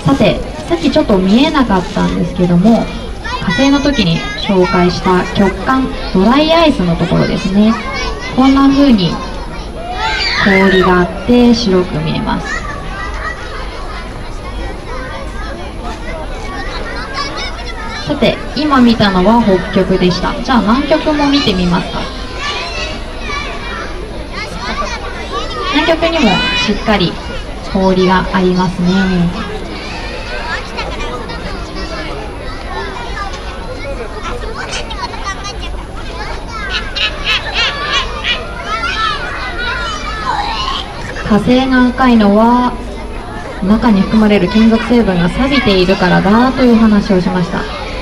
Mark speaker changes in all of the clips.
Speaker 1: さて、さっきちょっと見えなかったんですけども、火星の時に紹介した極寒ドライアイスのところですね。こんな風に氷があって白く見えます。さて、今見たのは北極でした。じゃあ南極も見てみますか。南極にもしっかり氷がありますね。火星が赤いのは中に含まれる金属成分が錆びているからだという話をしました。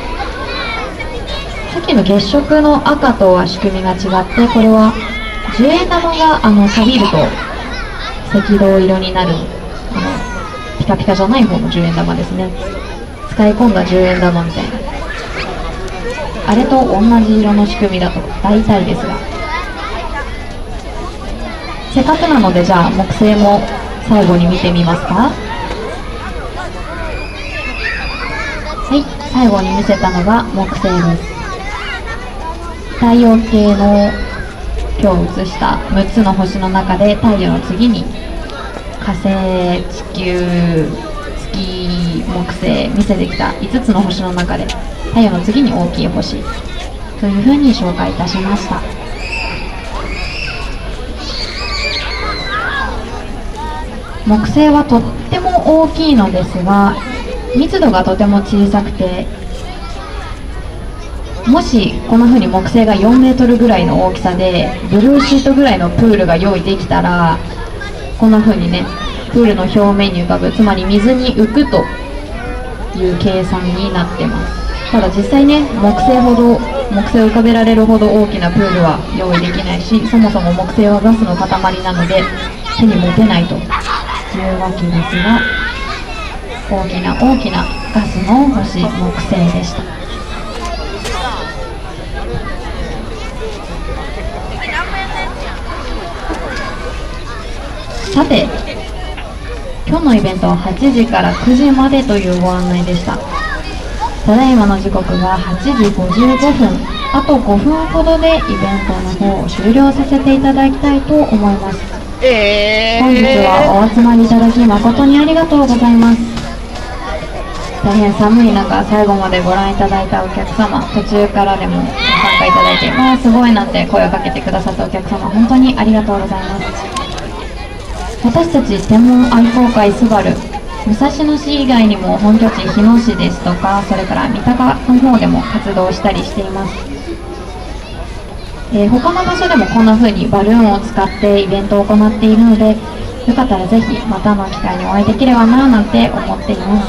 Speaker 1: さっきの月食の赤とは仕組みが違って、これは10円玉が錆びると赤銅色になるピカピカじゃない方の10円玉ですね。使い込んだ10円玉みたいな、あれと同じ色の仕組みだと大体ですが、せっかくなのでじゃあ木星も最後に見てみますか。はい、最後に見せたのが木星です。太陽系の今日映した6つの星の中で太陽の次に火星、地球、月、木星見せてきた5つの星の中で太陽の次に大きい星というふうに紹介いたしました。木星はとっても大きいのですが、密度がとても小さくて、もしこんな風に木星が4メートルぐらいの大きさでブルーシートぐらいのプールが用意できたら、こんな風にね、プールの表面に浮かぶ、つまり水に浮くという計算になってます。ただ実際ね、木星を浮かべられるほど大きなプールは用意できないし、そもそも木星はガスの塊なので手に持てないというわけですが、大きな大きなガスの星、木星でした。さて、今日のイベントは8時から9時までというご案内でした。ただいまの時刻が8時55分、あと5分ほどでイベントの方を終了させていただきたいと思います。本日はお集まりいただき誠にありがとうございます。大変寒い中、最後までご覧いただいたお客様、途中からでもご参加いただいて、もうすごいなって声をかけてくださったお客様、本当にありがとうございます。私たち天文愛好会スバル、武蔵野市以外にも本拠地日野市ですとか、それから三鷹の方でも活動したりしています。他の場所でもこんな風にバルーンを使ってイベントを行っているので、よかったらぜひまたの機会にお会いできればななんて思っています。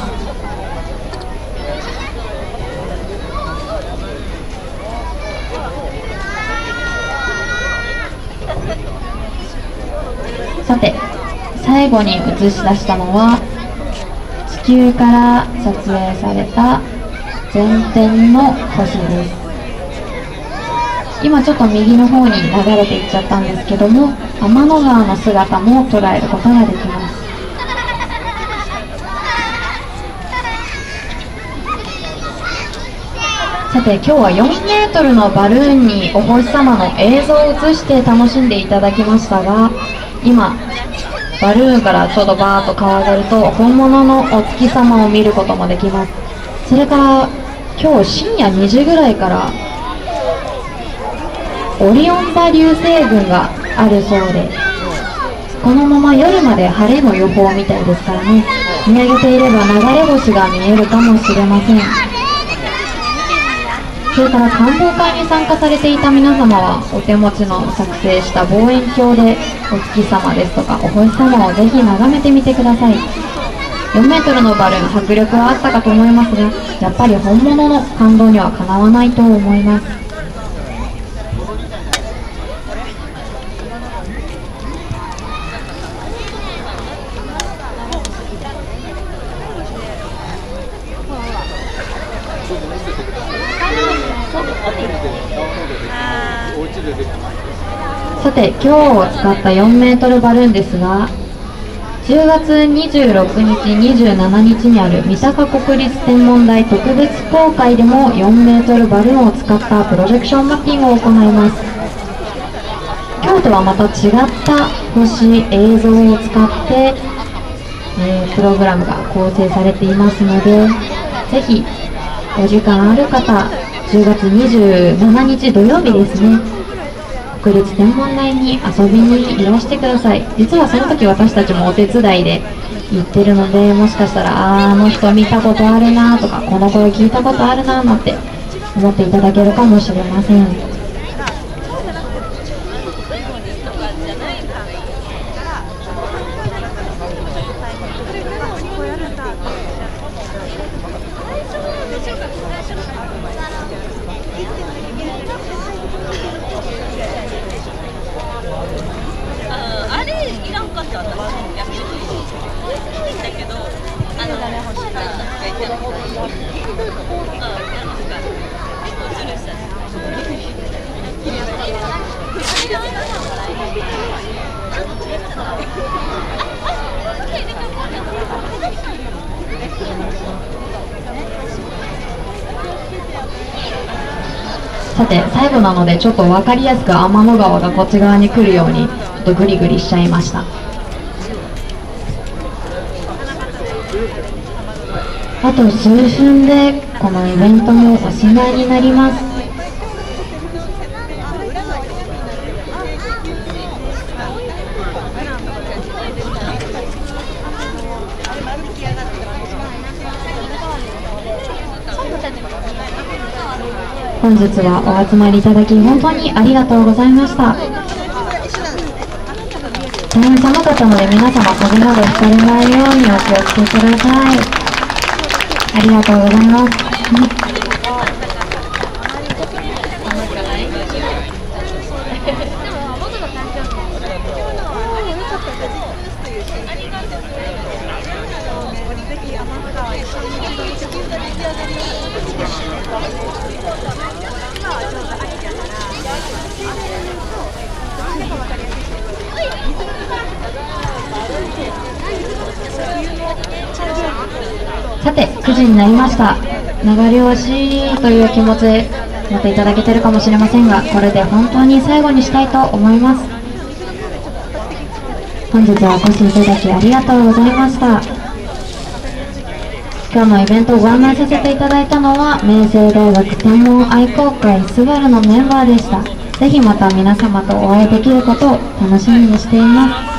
Speaker 1: さて、最後に映し出したのは地球から撮影された全天の星です。今ちょっと右の方に流れていっちゃったんですけども、天の川の姿も捉えることができます。さて、今日は4メートルのバルーンにお星様の映像を映して楽しんでいただきましたが、今バルーンからちょうどバーッと顔上がると本物のお月様を見ることもできます。それから今日深夜2時ぐらいからオリオン座流星群があるそうで、このまま夜まで晴れの予報みたいですからね、見上げていれば流れ星が見えるかもしれません。それから観望会に参加されていた皆様はお手持ちの作成した望遠鏡でお月様ですとかお星様をぜひ眺めてみてください。4メートルのバルーン、迫力はあったかと思いますが、やっぱり本物の感動にはかなわないと思います。さて、今日使った4メートルバルーンですが、 10月26日、27日にある三鷹国立天文台特別公開でも4メートルバルーンを使ったプロジェクションマッピングを行います。今日とはまた違った星、映像を使って、プログラムが構成されていますので、ぜひお時間ある方、10月27日土曜日ですね、国立天文台に遊びにいらしてください。実はその時私たちもお手伝いで行ってるので、もしかしたらあの人見たことあるなとか、この声聞いたことあるななんて思っていただけるかもしれません。さて、最後なのでちょっと分かりやすく天の川がこっち側に来るようにちょっとグリグリしちゃいました。あと数分でこのイベントもおしまいになります。本日はお集まりいただき本当にありがとうございました。大変寒かったので皆様風邪などひかれないようにお気をつけください。ありがとうございます。さて、9時になりました。流れ惜しいという気持ちで持っていただけてるかもしれませんが、これで本当に最後にしたいと思います。本日はお越しいただきありがとうございました。今日のイベントをご案内させていただいたのは明星大学天文愛好会スバルのメンバーでした。ぜひまた皆様とお会いできることを楽しみにしています。